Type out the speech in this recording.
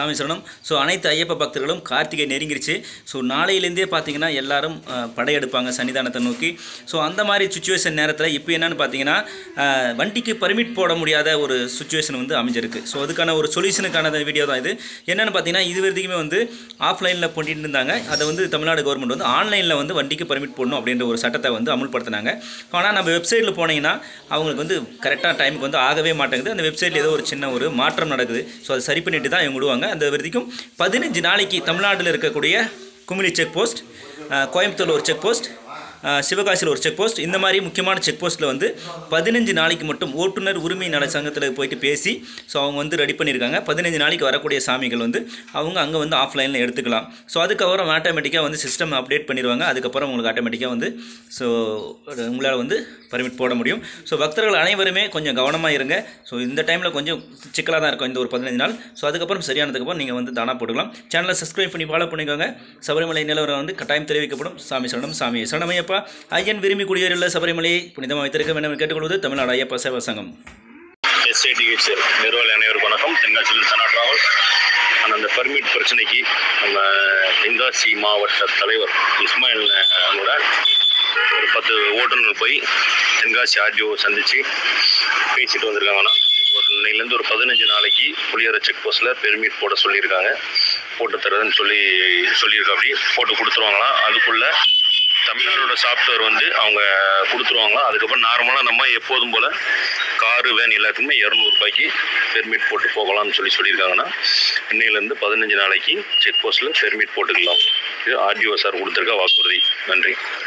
சாமி சரணம். ஸோ அனைத்து ஐயப்ப பக்தர்களும் கார்த்திகை நெருங்கிருச்சு. ஸோ நாளையிலேருந்தே பார்த்தீங்கன்னா எல்லாரும் படையெடுப்பாங்க சன்னிதானத்தை நோக்கி. ஸோ அந்த மாதிரி சுச்சுவேஷன் நேரத்தில் இப்போ என்னென்னு பார்த்தீங்கன்னா வண்டிக்கு பர்மிட் போட முடியாத ஒரு சுச்சுவேஷன் வந்து அமைஞ்சிருக்கு. ஸோ அதுக்கான ஒரு சொல்யூஷனுக்கான வீடியோ தான் இது. என்னென்னு பார்த்தீங்கன்னா இது வரைக்குமே வந்து ஆஃப்லைனில் பண்ணிட்டு இருந்தாங்க. அதை வந்து தமிழ்நாடு கவர்மெண்ட் வந்து ஆன்லைனில் வந்து வண்டிக்கு பர்மிட் போடணும் அப்படின்ற ஒரு சட்டத்தை வந்து அமுல்படுத்தினாங்க. ஆனால் நம்ம வெப்சைட்டில் போனீங்கன்னா அவங்களுக்கு வந்து கரெக்டாக டைமுக்கு வந்து ஆகவே மாட்டேங்குது. அந்த வெப்சைட்டில் ஏதோ ஒரு சின்ன ஒரு மாற்றம் நடக்குது. ஸோ அதை சரி பண்ணிட்டு தான் இவங்க விடுவாங்க. அந்த வரைக்கும் 15 நாளைக்கு தமிழ்நாட்டில் இருக்கக்கூடிய குமிளி செக் போஸ்ட், கோயம்புத்தூரில் ஒரு செக் போஸ்ட், சிவகாசியில் ஒரு செக் போஸ்ட், இந்த மாதிரி முக்கியமான செக் போஸ்ட்டில் வந்து 15 நாளைக்கு மட்டும் ஓட்டுநர் உரிமை நல சங்கத்தில் போயிட்டு பேசி ஸோ அவங்க வந்து ரெடி பண்ணியிருக்காங்க. 15 நாளைக்கு வரக்கூடிய சாமிகள் வந்து அவங்க அங்கே வந்து ஆஃப்லைனில் எடுத்துக்கலாம். ஸோ அதுக்கப்புறம் ஆட்டோமேட்டிக்காக வந்து சிஸ்டம் அப்டேட் பண்ணிடுவாங்க. அதுக்கப்புறம் உங்களுக்கு ஆட்டோமேட்டிக்காக வந்து ஸோ உங்களால் வந்து பர்மிட் போட முடியும். ஸோ பக்தர்கள் அனைவருமே கொஞ்சம் கவனமாக இருங்க. ஸோ இந்த டைமில் கொஞ்சம் சிக்கலாக தான் இருக்கும் இந்த ஒரு 15 நாள். ஸோ அதுக்கப்புறம் சரியானதுக்கப்புறம் நீங்கள் வந்து தானா போட்டுக்கலாம். சேனலை சப்ஸ்கிரைப் பண்ணி ஃபாலோ பண்ணிக்கோங்க. சபரிமலை நிலவரம் வந்து கட்டாயம் தெரிவிக்கப்படும். சாமி சரணம். சாமி சரணமையப்பா. ஐயன் விரும்பி குடியேறியுள்ள சபரிமலையை புனிதமாக வைத்திருக்க வேண்டும் கேட்டுக்கொள்வது தமிழ்நாடு ஐயப்ப சேவா சங்கம். SITH நிறுவன அனைவருக்கும் வணக்கம். தென்காசியில் சனா டிராவல். அந்த பர்மிட் பிரச்சனைக்கு நம்ம தென்காசி மாவட்ட தலைவர் இஸ்மாயில் கூட ஒரு 10 ஓட்டுநர் போய் தென்காசி RDO சந்தித்து பேசிட்டு வந்திருக்காங்கன்னா இன்னையிலேருந்து ஒரு 15 நாளைக்கு புளியரை செக் போஸ்ட்டில் பெர்மிட் போட சொல்லியிருக்காங்க. போட்டு தரதுன்னு சொல்லியிருக்கா. அப்படி போட்டு கொடுத்துருவாங்களாம். அதுக்குள்ளே தமிழ்நாடோட சாஃப்ட்வேர் வந்து அவங்க கொடுத்துருவாங்களாம். அதுக்கப்புறம் நார்மலாக நம்ம எப்போதும் போல் காரு வேன் எல்லாத்துக்குமே 200 ரூபாய்க்கு பெர்மிட் போட்டு போகலாம்னு சொல்லியிருக்காங்கன்னா இன்னையிலேருந்து 15 நாளைக்கு செக் போஸ்ட்டில் பெர்மிட் போட்டுக்கலாம். இது RDO சார் கொடுத்துருக்க வாக்குறுதி. நன்றி.